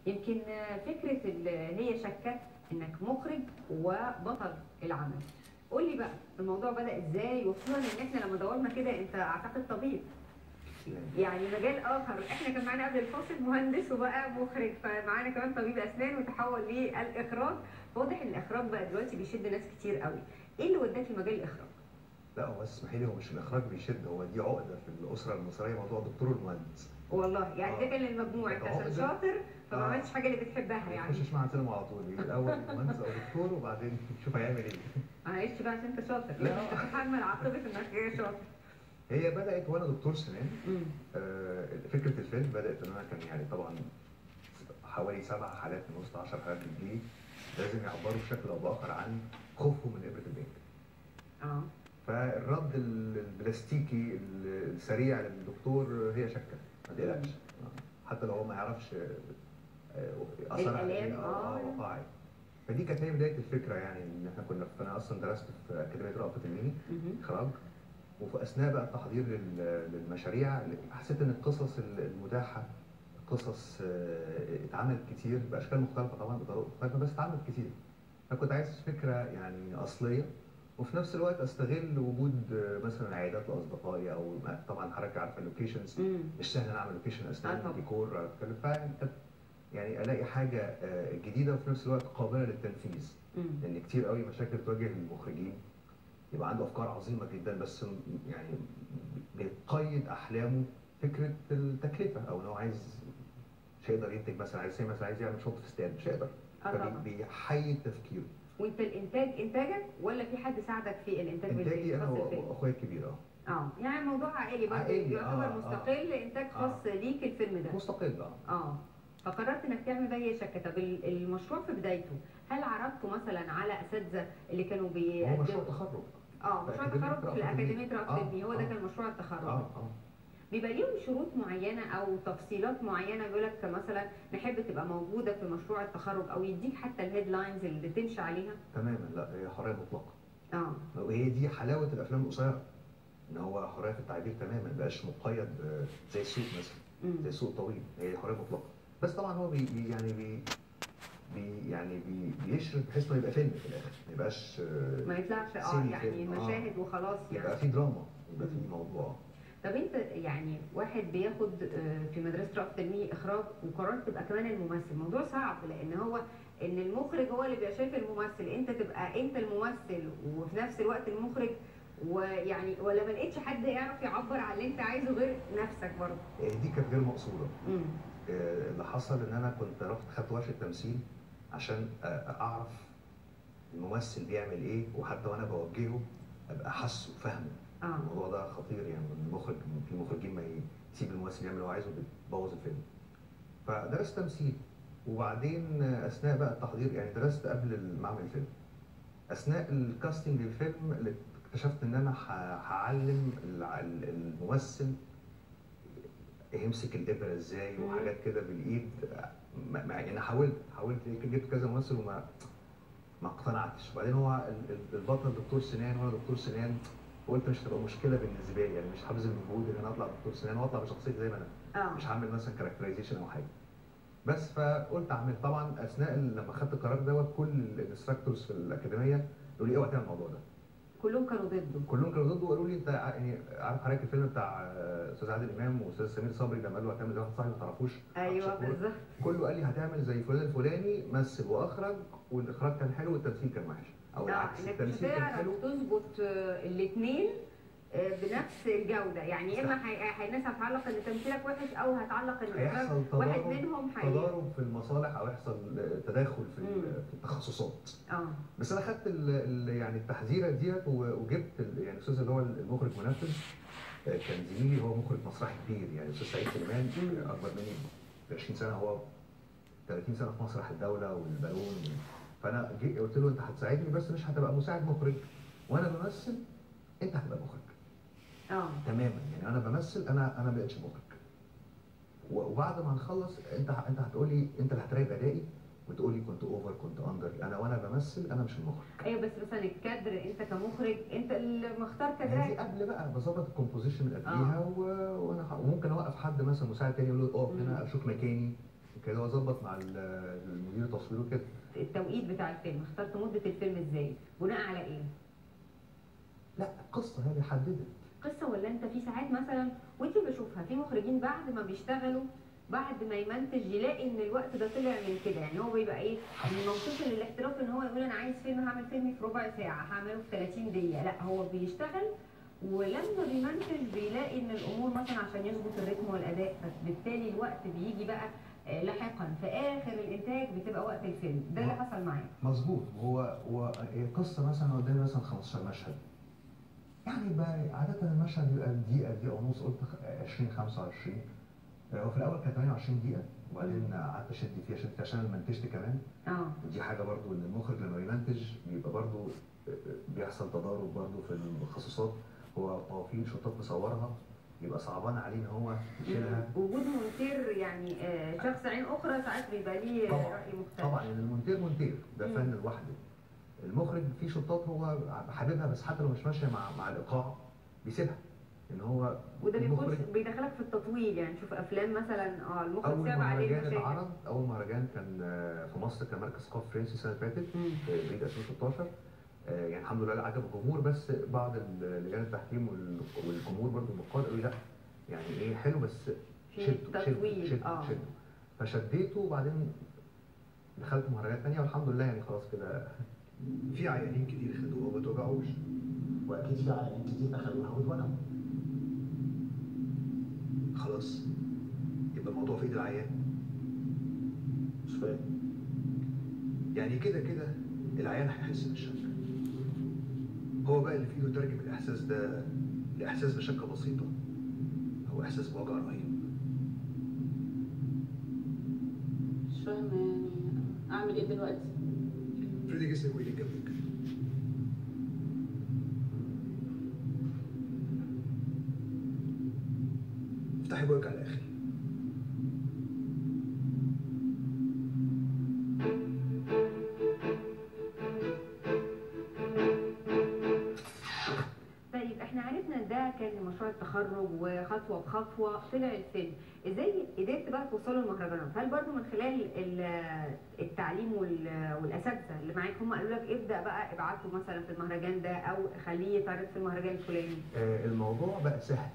يمكن فكرة اللي هي شكت انك مخرج وبطل العمل. قول لي بقى الموضوع بدأ ازاي، وخصوصا ان احنا لما دورنا كده انت اعتقد طبيب، يعني مجال اخر. احنا كان معانا قبل الفاصل مهندس وبقى مخرج، فمعانا كمان طبيب اسنان وتحول للاخراج. واضح ان الاخراج بقى دلوقتي بيشد ناس كتير قوي. ايه اللي وداك لمجال الاخراج؟ لا هو اسمحي لي، هو مش الاخراج بيشد، هو دي عقده في الاسره المصريه، موضوع الدكتور والمهندس. والله يعني ده كان للمجموع، انت عشان شاطر فما عملتش حاجه اللي بتحبها يعني. ما يخشش معهد سينما على طول، الاول مهندس او دكتور وبعدين شوف هيعمل ايه. معلش بقى عشان انت شاطر، لا لازم تتحمل عاقبه انك شاطر. هي بدات وانا دكتور سنان. فكره الفيلم بدات ان انا كان يعني طبعا حوالي 7 حالات من وسط 10 حالات بتجيلي لازم يعبروا بشكل او باخر عن خوفهم من ابره البنك. فالرد البلاستيكي السريع للدكتور هي شكه، ما تقلقش، حتى لو هو ما يعرفش اثر عليه وقائعي. فدي كانت هي بدايه الفكره، يعني ان احنا انا اصلا درست في اكاديميه رأفت الميمي اخراج، وفي اثناء بقى التحضير للمشاريع حسيت ان القصص المتاحه قصص اتعملت كتير باشكال مختلفه طبعا بطرق مختلفه، بس اتعملت كتير. فكنت عايز فكره يعني اصليه، وفي نفس الوقت استغل وجود مثلا عيادات لاصدقائي، او طبعا حضرتك عارفه اللوكيشنز مش سهل انا اعمل لوكيشن اسنان ديكور يعني الاقي حاجه جديده وفي نفس الوقت قابله للتنفيذ. لان كتير قوي مشاكل بتواجه المخرجين، يبقى عنده افكار عظيمه جدا بس يعني بيقيد احلامه فكره التكلفه، او ان هو مش هيقدر ينتج، مثلا عايز يعمل شوط فستان مش هيقدر، فبيحيد تفكيره. وانت الانتاج انتاجك ولا في حد ساعدك في الانتاج؟ انتاجي انا واخويا الكبير. يعني موضوع عائلي برضه، يعتبر مستقل. انتاج خاص ليك الفيلم ده مستقل. فقررت انك تعمل زي شركه. طب المشروع في بدايته هل عرضته مثلا على اساتذه اللي كانوا بيقدموا؟ هو مشروع تخرج. مشروع تخرج في الاكاديميه رأفت الميمي، هو ده كان مشروع التخرج. بيبقى ليهم شروط معينه او تفصيلات معينه، بيقول لك مثلا نحب تبقى موجوده في مشروع التخرج، او يديك حتى الهيدلاينز اللي تمشي عليها؟ تماما، لا هي حريه مطلقه. وهي دي حلاوه الافلام القصيره، ان هو حريه في التعبير تماما، ما بقاش مقيد زي السوق مثلا، زي السوق الطويل. هي حريه مطلقه، بس طبعا هو بيشرب بحيث انه يبقى فيلم في الاخر، ما يبقاش ما يطلعش يعني مشاهد وخلاص، يعني يبقى في دراما، يبقى في موضوع. طب انت يعني واحد بياخد في مدرسه رأفت الميمي اخراج وقررت تبقى كمان الممثل، موضوع صعب، لان هو ان المخرج هو اللي بيبقى شايف الممثل، انت تبقى انت الممثل وفي نفس الوقت المخرج، ويعني ولا ما لقيتش حد يعرف يعبر عن اللي انت عايزه غير نفسك برضه؟ دي كانت غير مقصوده. اللي حصل ان انا كنت خدت ورشه تمثيل عشان اعرف الممثل بيعمل ايه، وحتى وانا بوجهه ابقى حاسه وفاهمه. الموضوع ده خطير، يعني المخرج في مخرجين ما يسيب الممثل يعمل اللي هو عايزه بيبوظ الفيلم. فدرست تمثيل، وبعدين اثناء بقى التحضير يعني درست قبل ما اعمل الفيلم. اثناء الكاستنج للفيلم اكتشفت ان انا هعلم الممثل يمسك الابره ازاي وحاجات كده بالايد. يعني حاولت جبت كذا ممثل ما اقتنعتش. وبعدين هو البطل دكتور سنان وانا دكتور سنان، وقلت مش هتبقى مشكله بالنسبه لي، يعني مش هبذل مجهود ان انا اطلع دكتور سنان واطلع بشخصيتي زي ما انا. مش هعمل مثلا كاركترايزيشن او حاجه. بس فقلت اعمل. طبعا اثناء لما خدت القرار دوت كل الانستراكتورز في الاكاديميه قالوا لي اوعى تعمل الموضوع ده. كلهم كانوا ضده. وقالوا لي انت يعني عارف حضرتك الفيلم بتاع استاذ عادل امام واستاذ سمير صبري لما قال له هتعمل زي واحد صاحبي ما تعرفوش؟ ايوه بالظبط. كله قال لي هتعمل زي فلان الفلاني، مثل واخرج، والاخراج كان حلو والتمثيل كان وحش، او العكس التمثيل كان حلو. تظبط الاثنين بنفس الجوده، يعني اما الناس هتعلق ان تمثيلك وحش، او هتعلق ان الاخراج واحد منهم تضارب في المصالح، او يحصل تداخل في التخصصات. بس انا خدت يعني التحذيره ديت وجبت يعني الاستاذ اللي هو المخرج منفذ، كان زميلي، هو مخرج مسرحي كبير، يعني الاستاذ سعيد سليمان اكبر مني ب 20 سنه، هو 30 سنه في مسرح الدوله والبالون. فانا قلت له انت هتساعدني بس مش هتبقى مساعد مخرج وانا بمثل، انت هتبقى مخرج. تماما، يعني انا بمثل، انا ما بقتش مخرج. وبعد ما نخلص انت هتقول لي، انت اللي هتراقب ادائي وتقول لي كنت اوفر كنت اندر. انا وانا بمثل انا مش المخرج. ايوه بس مثلا الكادر انت كمخرج انت اللي مختار كادرات. دي قبل بقى بظبط الكومبوزيشن من قبليها. وممكن اوقف حد مثلا مساعد تاني يقول له اقف هنا اشوف مكاني، كده هو ظبط مع المدير تصويره كده. التوقيت بتاع الفيلم، اخترت مده الفيلم ازاي؟ بناء على ايه؟ لا القصه هي اللي حددت. قصه، ولا انت في ساعات مثلا وانت بشوفها في مخرجين بعد ما بيشتغلوا بعد ما يمنتج يلاقي ان الوقت ده طلع من كده، يعني هو بيبقى ايه موصول للاحتراف ان هو يقول انا عايز فيلم، هعمل فيلم في ربع ساعه، هعمله في 30 دقيقه، لا هو بيشتغل ولما بيمنتج بيلاقي ان الامور مثلا عشان يظبط الريتم والاداء، فبالتالي الوقت بيجي بقى لاحقا في اخر الانتاج بتبقى وقت الفيلم. ده اللي حصل معايا. مظبوط. هو القصه مثلا قدامي مثلا 15 مشهد، يعني بقى عاده المشهد بيبقى دقيقه ونص، قلت 20 25. هو في الاول كانت 28 دقيقه، وبعدين قعدت اشد فيها عشان انا منتجت كمان. دي حاجه برضو ان المخرج لما بيمنتج بيبقى برضو بيحصل تضارب برضو في الخصوصات. هو في شوطات مصورها يبقى صعبان عليه ان هو يشيلها. وجود مونتير يعني شخص عين اخرى ساعات بيبقى ليه راي مختلف. طبعا يعني المونتير مونتير ده فن لوحده. المخرج في شوطات هو حاببها بس حتى لو مش ماشيه مع الايقاع بيسيبها ان هو. وده بيدخلك في التطويل، يعني شوف افلام مثلا المخرج صعب عليه المشاهد. اتعرض اول مهرجان كان في مصر، كان مركز ثقافي فرنسي السنه اللي فاتت في عيد 2016. يعني الحمد لله عجب الجمهور، بس بعض لجان التحكيم والجمهور برضه النقاد قالوا لا يعني ايه حلو بس شده. فشديته وبعدين دخلت مهرجانات ثانيه والحمد لله يعني خلاص كده. في عيانين كتير خدوها وما توجعوش، واكيد في عيانين كتير اخذوها واتوجعوا. خلاص يبقى الموضوع في ايد العيان. مش فاهم. يعني كده العيان هيحس بالشك، هو بقى اللي في ايده يترجم الاحساس ده لاحساس بشكه بسيطه او احساس بوجع رهيب. مش فاهمه يعني اعمل ايه دلوقتي؟ افرضي جسمك وايدك جنبك. افتحي بوقك على الاخر. طيب احنا عرفنا ده كان مشروع التخرج وخطوه بخطوه طلع الفيلم، ازاي قدرت بقى توصلوا للمهرجانات؟ هل برضو من خلال التعليم والاساتذه اللي معاك هم قالوا لك ابدا بقى ابعته مثلا في المهرجان ده او خليه يتعرض في المهرجان الفلاني؟ الموضوع بقى سهل.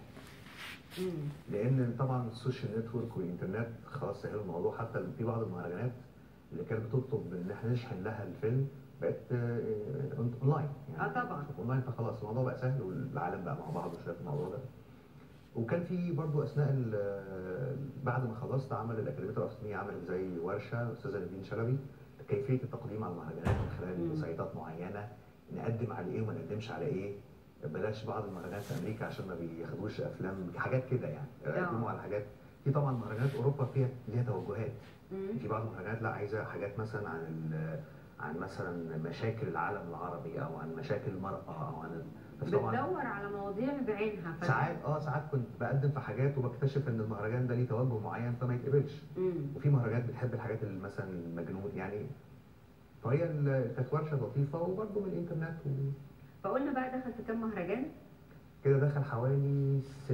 لان طبعا السوشيال نتورك والانترنت خلاص سهلوا الموضوع. حتى في بعض المهرجانات اللي كانت بتطلب ان احنا نشحن لها الفيلم بقت اونلاين يعني. طبعا اونلاين، فخلاص الموضوع بقى سهل والعالم بقى مع بعض شويه في الموضوع ده. وكان في برضو اثناء بعد ما خلصت عمل الاكاديميه الافلاميه عملت زي ورشه استاذه نيفين شلبي كيفيه التقديم على المهرجانات من خلال سيطات معينه، نقدم على ايه وما نقدمش على ايه، بلاش بعض المهرجانات في امريكا عشان ما بياخدوش افلام، حاجات كده يعني يقدموا على حاجات. في طبعا مهرجانات اوروبا فيها ليها توجهات. في بعض المهرجانات لا عايزه حاجات مثلا عن مثلا مشاكل العالم العربي او عن مشاكل المراه او عن بتدور على مواضيع بعينها. ساعات كنت بقدم في حاجات وبكتشف ان المهرجان ده ليه توجه معين فما يتقبلش. وفي مهرجانات بتحب الحاجات اللي مثلا المجنون يعني. فهي كانت ورشه لطيفه وبرده من الانترنت فقلنا بقى دخل في كام مهرجان؟ كده دخل حوالي 6.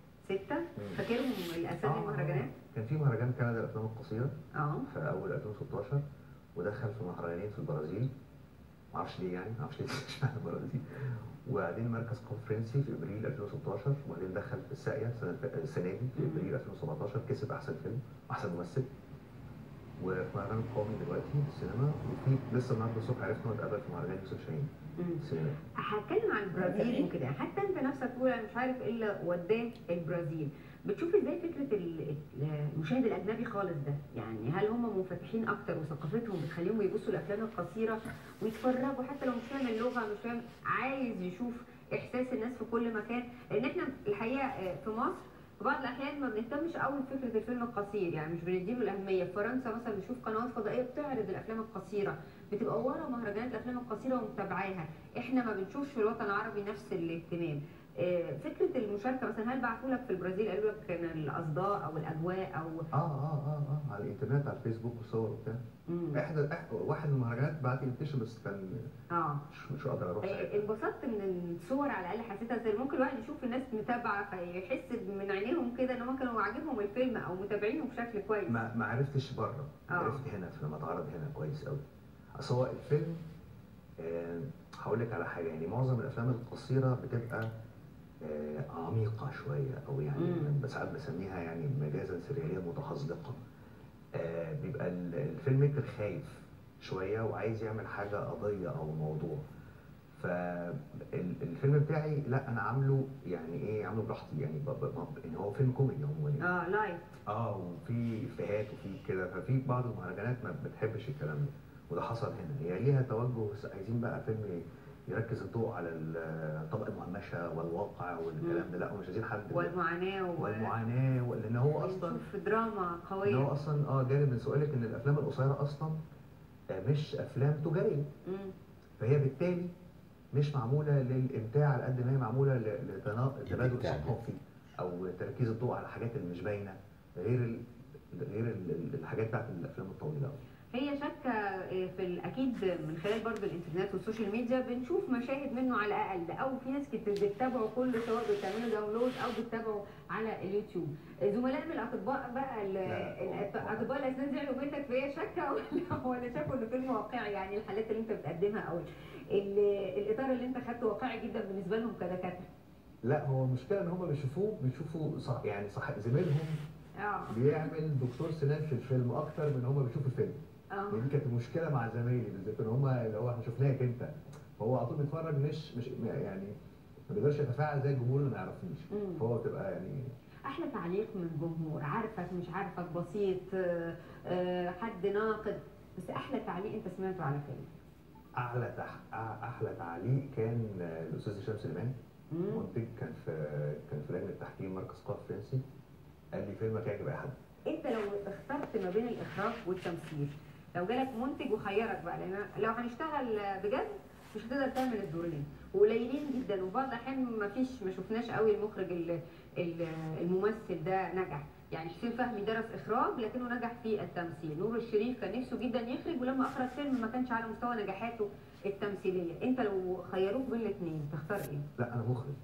فاكرهم الاسامي المهرجانات؟ كان في مهرجان كندا للافلام القصيره في اول 2016، ودخل في مهرجانين في البرازيل معرفش ليه يعني، معرفش ليه اشمعنى البرازيل. وبعدين مركز فرنسي في ابريل 2016، وبعدين دخل في الساقيه السنه دي في ابريل 2017 كسب احسن فيلم واحسن ممثل. وفي مهرجان القومي دلوقتي في السينما، وفي لسه النهارده الصبح عرفنا انه اتقابل في مهرجان يوسف شاهين السينما. هتكلم عن البرازيل وكده، حتى انت نفسك تقول انا مش عارف ايه اللي وداه البرازيل. بتشوف ازاي فكره المشاهد الاجنبي خالص ده؟ يعني هل هم منفتحين اكتر وثقافتهم بتخليهم يبصوا الافلام القصيره ويتفرجوا حتى لو مش فاهم اللغه، مش فاهم، عايز يشوف احساس الناس في كل مكان؟ لان احنا الحقيقه في مصر في بعض الاحيان ما بنهتمش قوي بفكره الفيلم القصير، يعني مش بنديله الاهميه. في فرنسا مثلا بنشوف قنوات فضائيه بتعرض الافلام القصيره، بتبقى ورا مهرجانات الافلام القصيره ومتابعاها. احنا ما بنشوفش في الوطن العربي نفس الاهتمام. فكره المشاركه مثلا، هل بعتوا لك في البرازيل قالوا لك كان الاصداء او الاجواء او على الانترنت، على الفيسبوك وصور وبتاع. واحد من المهرجانات بعت لي انفيتيشن، بس كان مش قادر اروح. انبسطت من الصور على الاقل، حسيتها زي ممكن الواحد يشوف الناس متابعه فيحس من عينيهم كده ان هم كانوا عاجبهم الفيلم او متابعينه بشكل كويس. ما عرفتش بره، عرفت هنا لما اتعرض هنا كويس قوي. اصل هو الفيلم هقول لك على حاجه، يعني معظم الافلام القصيره بتبقى عميقه شويه، او يعني ساعات بسميها يعني مجازا سرياليه متحزلقه. بيبقى الفيلم ميكر خايف شويه وعايز يعمل حاجه قضيه او موضوع. فالفيلم بتاعي لا، انا عامله يعني ايه، عامله براحتي يعني. يعني هو فيلم كوميدي عموما لايف. وفي افيهات وفي كده. ففي بعض المهرجانات ما بتحبش الكلام ده، وده حصل هنا. هي ليها توجه، عايزين بقى فيلم يركز الضوء على الطبقه المهمشه والواقع والكلام ده. لا، ومش عايزين حد والمعاناه لان هو اصلا في دراما قويه. ان هو اصلا جانب من سؤالك ان الافلام القصيره اصلا مش افلام تجاريه. فهي بالتالي مش معموله للامتاع على قد ما هي معموله لتبادل ثقافي، او تركيز الضوء على الحاجات اللي مش باينه، غير الحاجات بتاعت الافلام الطويله. هي شكه في اكيد من خلال برضه الانترنت والسوشيال ميديا بنشوف مشاهد منه على الاقل، او في ناس كتير بتتابعوا كله، سواء بتعملوا داونلود او بتتابعوا على اليوتيوب. زملاء من الاطباء بقى اطباء الاسنان زعلوا منك في هي شكه ولا شافوا انه فيلم واقعي؟ يعني الحالات اللي انت بتقدمها او الاطار اللي انت خدته واقعي جدا بالنسبه لهم كدكاتره؟ لا، هو المشكله ان هم بيشوفوا يعني زميلهم بيعمل دكتور سنان في الفيلم اكتر من هم بيشوفوا الفيلم. دي كانت المشكله مع زمايلي بالذات، ان هم اللي هو احنا شفناك انت، فهو على طول بيتفرج، مش يعني ما بيقدرش يتفاعل زي الجمهور اللي ما يعرفنيش. فهو بتبقى يعني احلى تعليق من الجمهور، عارفك مش عارفك، بسيط، حد ناقد، بس احلى تعليق انت سمعته على فيلم؟ احلى تعليق كان الاستاذ هشام سليمان، منتج، كان في لجنه تحكيم مركز قاف فرنسي. قال لي فيلمك يعجب اي حد. انت لو اخترت ما بين الاخراج والتمثيل، لو جالك منتج وخيرك بقى، لان لو هنشتغل بجد مش هتقدر تعمل الدورين، وقليلين جدا، وبعض الاحيان ما شفناش قوي المخرج الممثل ده نجح. يعني حسين فهمي درس اخراج لكنه نجح في التمثيل. نور الشريف كان نفسه جدا يخرج، ولما اخرج فيلم ما كانش على مستوى نجاحاته التمثيليه. انت لو خيروك بين الاثنين تختار ايه؟ لا، انا مخرج.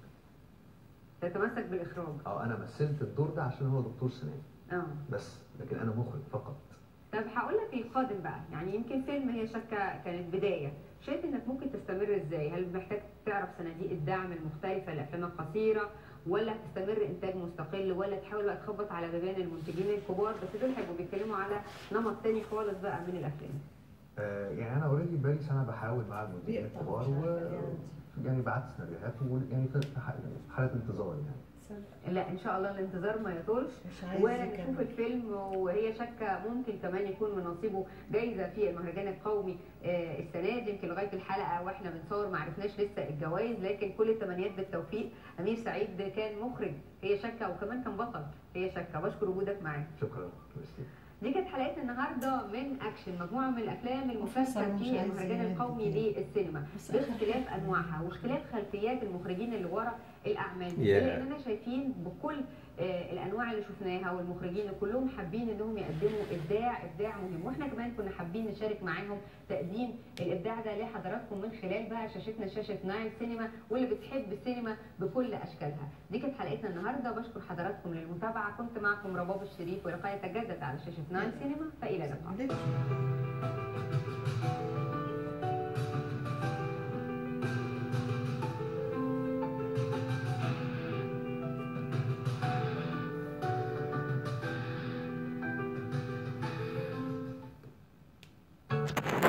تتمسك بالاخراج؟ انا مثلت الدور ده عشان هو دكتور سنان بس، لكن انا مخرج فقط. طب هقول لك القادم بقى، يعني يمكن فيلم هي شكه كانت بدايه، شايف انك ممكن تستمر ازاي؟ هل محتاج تعرف صناديق الدعم المختلفه للافلام القصيره، ولا هتستمر انتاج مستقل، ولا تحاول بقى تخبط على بيبان المنتجين الكبار؟ بس دول هيبقوا بيتكلموا على نمط تاني خالص بقى من الافلام. يعني انا اوريدي بقالي سنه بحاول مع المنتجين الكبار، يعني بعت سيناريوهات، ويعني في حاله انتظار يعني. لا، ان شاء الله الانتظار ما يطولش، ونشوف الفيلم وهي شكه ممكن كمان يكون من نصيبه جايزه في المهرجان القومي السنه دي. يمكن لغايه الحلقه واحنا بنصور ما عرفناش لسه الجوائز، لكن كل التمنيات بالتوفيق. امير سعيد كان مخرج هي شكه، وكمان كان بطل هي شكه. بشكر وجودك معانا. شكرا. دي كانت حلقتنا النهارده من اكشن، مجموعه من الافلام المشاركه في المهرجان القومي للسينما باختلاف انواعها واختلاف خلفيات المخرجين اللي ورا الاعمال. لاننا شايفين بكل الانواع اللي شفناها والمخرجين كلهم حابين انهم يقدموا ابداع مهم، واحنا كمان كنا حابين نشارك معاهم تقديم الابداع ده لحضراتكم من خلال بقى شاشتنا، شاشه نايل سينما، واللي بتحب السينما بكل اشكالها. دي كانت حلقتنا النهارده، بشكر حضراتكم للمتابعه. كنت معكم رباب الشريف، ولقاء يتجدد على شاشه نايل سينما، فالى اللقاء.